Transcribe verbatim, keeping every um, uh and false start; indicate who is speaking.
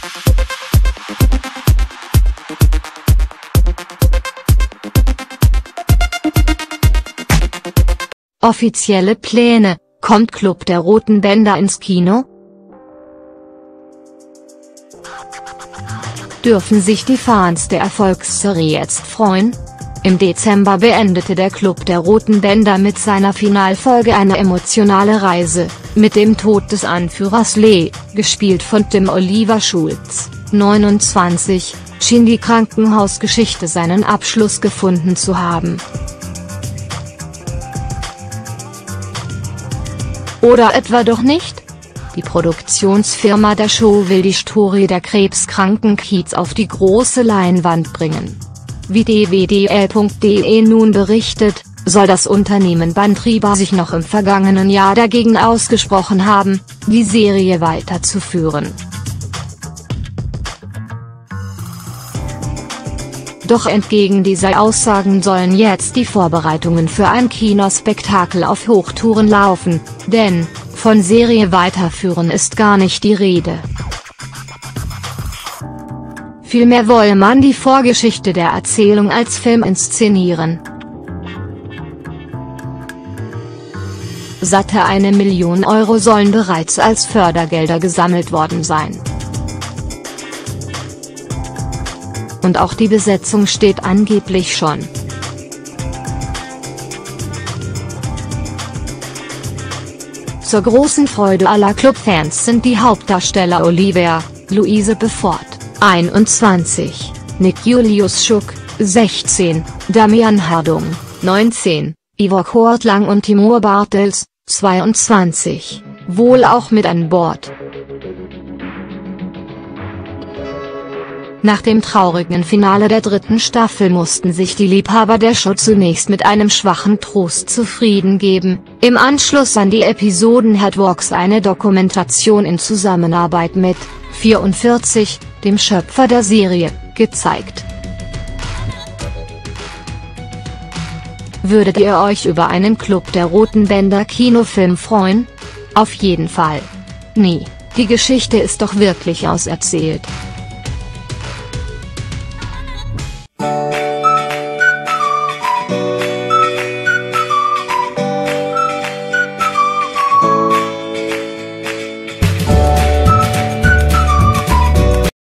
Speaker 1: Offizielle Pläne: Kommt Club der Roten Bänder ins Kino? Dürfen sich die Fans der Erfolgsserie jetzt freuen? Im Dezember beendete der Club der Roten Bänder mit seiner Finalfolge eine emotionale Reise, mit dem Tod des Anführers Lee, gespielt von Tim Oliver Schulz, neunundzwanzig, schien die Krankenhausgeschichte seinen Abschluss gefunden zu haben. Oder etwa doch nicht? Die Produktionsfirma der Show will die Story der krebskranken Kids auf die große Leinwand bringen. Wie D W D L punkt de nun berichtet, soll das Unternehmen Bantriba sich noch im vergangenen Jahr dagegen ausgesprochen haben, die Serie weiterzuführen. Doch entgegen dieser Aussagen sollen jetzt die Vorbereitungen für ein Kinospektakel auf Hochtouren laufen, denn von Serie weiterführen ist gar nicht die Rede. Vielmehr wolle man die Vorgeschichte der Erzählung als Film inszenieren. Satte eine Million Euro sollen bereits als Fördergelder gesammelt worden sein. Und auch die Besetzung steht angeblich schon. Zur großen Freude aller Clubfans sind die Hauptdarsteller Olivia, Louise Befort, einundzwanzig, Nick Julius Schuck, sechzehn, Damian Hardung, neunzehn, Ivor Kortlang und Timur Bartels, zweiundzwanzig, wohl auch mit an Bord. Nach dem traurigen Finale der dritten Staffel mussten sich die Liebhaber der Show zunächst mit einem schwachen Trost zufrieden geben. Im Anschluss an die Episoden hat Vox eine Dokumentation in Zusammenarbeit mit vierundvierzig, dem Schöpfer der Serie, gezeigt. Würdet ihr euch über einen Club der Roten Bänder Kinofilm freuen? Auf jeden Fall. Nee, die Geschichte ist doch wirklich auserzählt.